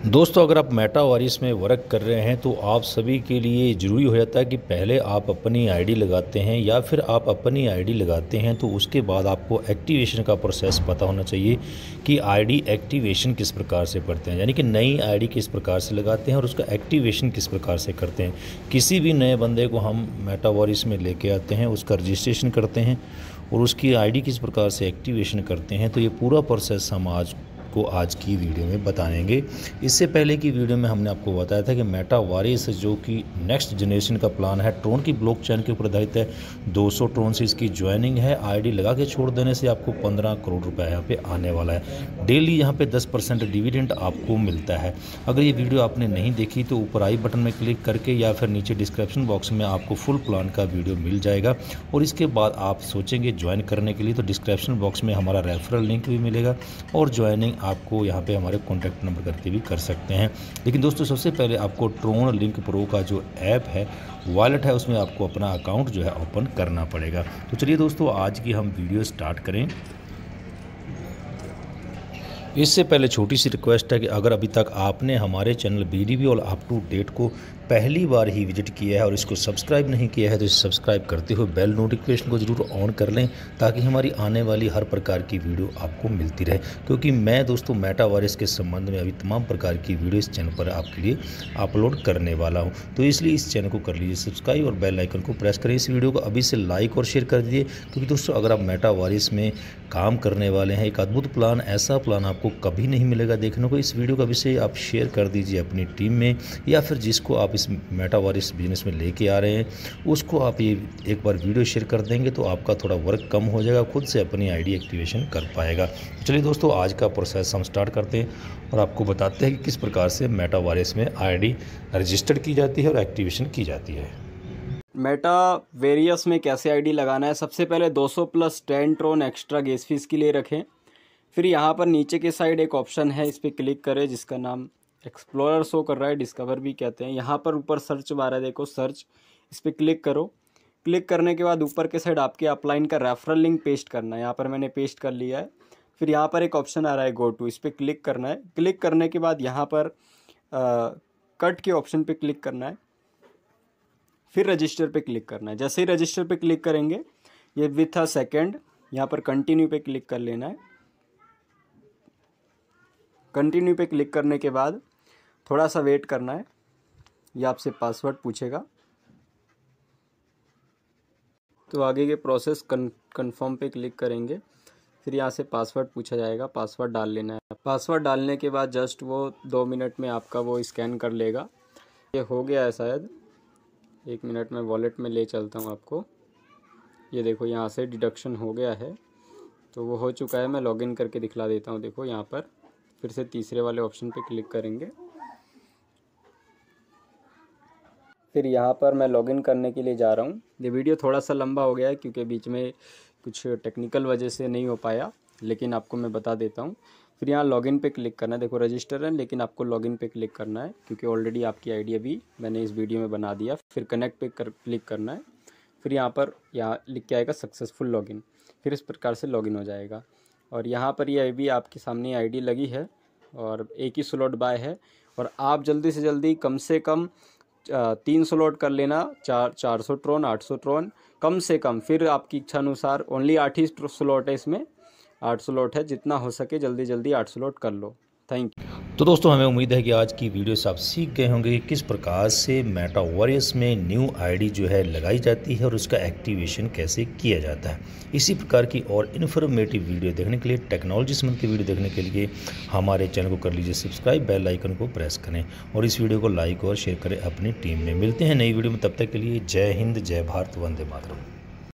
दोस्तों, अगर आप मेटावर्स में वर्क कर रहे हैं तो आप सभी के लिए ज़रूरी हो जाता है कि पहले आप अपनी आईडी लगाते हैं या फिर आप अपनी आईडी लगाते हैं तो उसके बाद आपको एक्टिवेशन का प्रोसेस पता होना चाहिए कि आईडी एक्टिवेशन किस प्रकार से करते हैं, यानी कि नई आईडी किस प्रकार से लगाते हैं और उसका एक्टिवेशन किस प्रकार से करते हैं। किसी भी नए बंदे को हम मेटावर्स में लेके आते हैं, उसका रजिस्ट्रेशन करते हैं और उसकी आईडी किस प्रकार से एक्टिवेशन करते हैं, तो ये पूरा प्रोसेस हम आज की वीडियो में बताएंगे। इससे पहले की वीडियो में हमने आपको बताया था कि मेटावर्स जो कि नेक्स्ट जनरेशन का प्लान है, ट्रोन की ब्लॉकचेन के ऊपर आधारित है। 200 ट्रोन से इसकी ज्वाइनिंग है। आईडी लगा के छोड़ देने से आपको 15 करोड़ रुपए यहाँ पे आने वाला है। डेली यहाँ पे 10% डिविडेंड आपको मिलता है। अगर ये वीडियो आपने नहीं देखी तो ऊपर आई बटन में क्लिक करके या फिर नीचे डिस्क्रिप्शन बॉक्स में आपको फुल प्लान का वीडियो मिल जाएगा। और इसके बाद आप सोचेंगे ज्वाइन करने के लिए तो डिस्क्रिप्शन बॉक्स में हमारा रेफरल लिंक भी मिलेगा और ज्वाइनिंग आपको यहाँ पे हमारे कॉन्टैक्ट नंबर करके भी कर सकते हैं। लेकिन दोस्तों, सबसे पहले आपको ट्रोन लिंक प्रो का जो ऐप है, वॉलेट है, उसमें आपको अपना अकाउंट जो है ओपन करना पड़ेगा। तो चलिए दोस्तों, आज की हम वीडियो स्टार्ट करें। इससे पहले छोटी सी रिक्वेस्ट है कि अगर अभी तक आपने हमारे चैनल BDB और अप टू डेट को पहली बार ही विजिट किया है और इसको सब्सक्राइब नहीं किया है तो इसे सब्सक्राइब करते हुए बेल नोटिफिकेशन को ज़रूर ऑन कर लें ताकि हमारी आने वाली हर प्रकार की वीडियो आपको मिलती रहे। क्योंकि मैं दोस्तों मेटावर्स के संबंध में अभी तमाम प्रकार की वीडियो इस चैनल पर आपके लिए अपलोड करने वाला हूँ, तो इसलिए इस चैनल को कर लीजिए सब्सक्राइब और बेल आइकन को प्रेस करें। इस वीडियो को अभी से लाइक और शेयर कर दीजिए, क्योंकि दोस्तों अगर आप मेटावर्स में काम करने वाले हैं, एक अद्भुत प्लान, ऐसा प्लान आपको कभी नहीं मिलेगा देखने को। इस वीडियो का विषय आप शेयर कर दीजिए अपनी टीम में या फिर जिसको आप इस मेटावर्स बिजनेस में लेके आ रहे हैं उसको आप ये एक बार वीडियो शेयर कर देंगे तो आपका थोड़ा वर्क कम हो जाएगा, खुद से अपनी आईडी एक्टिवेशन कर पाएगा। चलिए दोस्तों, आज का प्रोसेस हम स्टार्ट करते हैं और आपको बताते हैं कि किस प्रकार से मेटावर्स में आईडी रजिस्टर्ड की जाती है और एक्टिवेशन की जाती है। मेटावर्स में कैसे आईडी लगाना है। सबसे पहले 200 + 10 ट्रोन एक्स्ट्रा गैस फीस के लिए रखें। फिर यहाँ पर नीचे के साइड एक ऑप्शन है, इस पर क्लिक करें जिसका नाम एक्सप्लोरर शो कर रहा है, डिस्कवर भी कहते हैं। यहाँ पर ऊपर सर्च बार है, देखो सर्च, इस पर क्लिक करो। क्लिक करने के बाद ऊपर के साइड आपके अपलाइन का रेफरल लिंक पेस्ट करना है। यहाँ पर मैंने पेस्ट कर लिया है। फिर यहाँ पर एक ऑप्शन आ रहा है गो टू, इस पर क्लिक करना है। क्लिक करने के बाद यहाँ पर कट के ऑप्शन पे क्लिक करना है। फिर रजिस्टर पे क्लिक करना है। जैसे ही रजिस्टर पे क्लिक करेंगे ये विथ अ सेकेंड यहाँ पर कंटिन्यू पे क्लिक कर लेना है। कंटिन्यू पे क्लिक करने के बाद थोड़ा सा वेट करना है, ये आपसे पासवर्ड पूछेगा। तो आगे के प्रोसेस कन्फर्म पे क्लिक करेंगे। फिर यहाँ से पासवर्ड पूछा जाएगा, पासवर्ड डाल लेना है। पासवर्ड डालने के बाद जस्ट वो 2 मिनट में आपका वो स्कैन कर लेगा। ये हो गया है शायद, 1 मिनट में वॉलेट में ले चलता हूँ आपको। ये देखो यहाँ से डिडक्शन हो गया है, तो वो हो चुका है। मैं लॉगिन करके दिखला देता हूँ। देखो यहाँ पर फिर से तीसरे वाले ऑप्शन पे क्लिक करेंगे। फिर यहाँ पर मैं लॉगिन करने के लिए जा रहा हूँ। ये वीडियो थोड़ा सा लंबा हो गया है क्योंकि बीच में कुछ टेक्निकल वजह से नहीं हो पाया, लेकिन आपको मैं बता देता हूँ। फिर यहाँ लॉगिन पे क्लिक करना है। देखो रजिस्टर है, लेकिन आपको लॉगिन पे क्लिक करना है क्योंकि ऑलरेडी आपकी आईडी अभी मैंने इस वीडियो में बना दिया। फिर कनेक्ट पे क्लिक करना है। फिर यहाँ पर लिख के आएगा सक्सेसफुल लॉगिन। फिर इस प्रकार से लॉगिन हो जाएगा। और यहाँ पर ये अभी आपके सामने आईडी लगी है और एक ही स्लॉट बाय है। और आप जल्दी से जल्दी कम से कम 3 स्लॉट कर लेना, 400 ट्रोन 800 ट्रोन कम से कम। फिर आपकी इच्छा अनुसार ओनली 8 ही स्लॉट है, इसमें 8 स्लॉट है। जितना हो सके जल्दी जल्दी 8 स्लॉट कर लो। Thank you. तो दोस्तों, हमें उम्मीद है कि आज की वीडियो से आप सीख गए होंगे कि किस प्रकार से मेटावर्स में न्यू आईडी जो है लगाई जाती है और उसका एक्टिवेशन कैसे किया जाता है। इसी प्रकार की और इन्फॉर्मेटिव वीडियो देखने के लिए, टेक्नोलॉजी संबंध की वीडियो देखने के लिए हमारे चैनल को कर लीजिए सब्सक्राइब, बेल आइकन को प्रेस करें और इस वीडियो को लाइक और शेयर करें अपनी टीम में। मिलते हैं नई वीडियो में, तब तक के लिए जय हिंद, जय भारत, वंदे मातरम।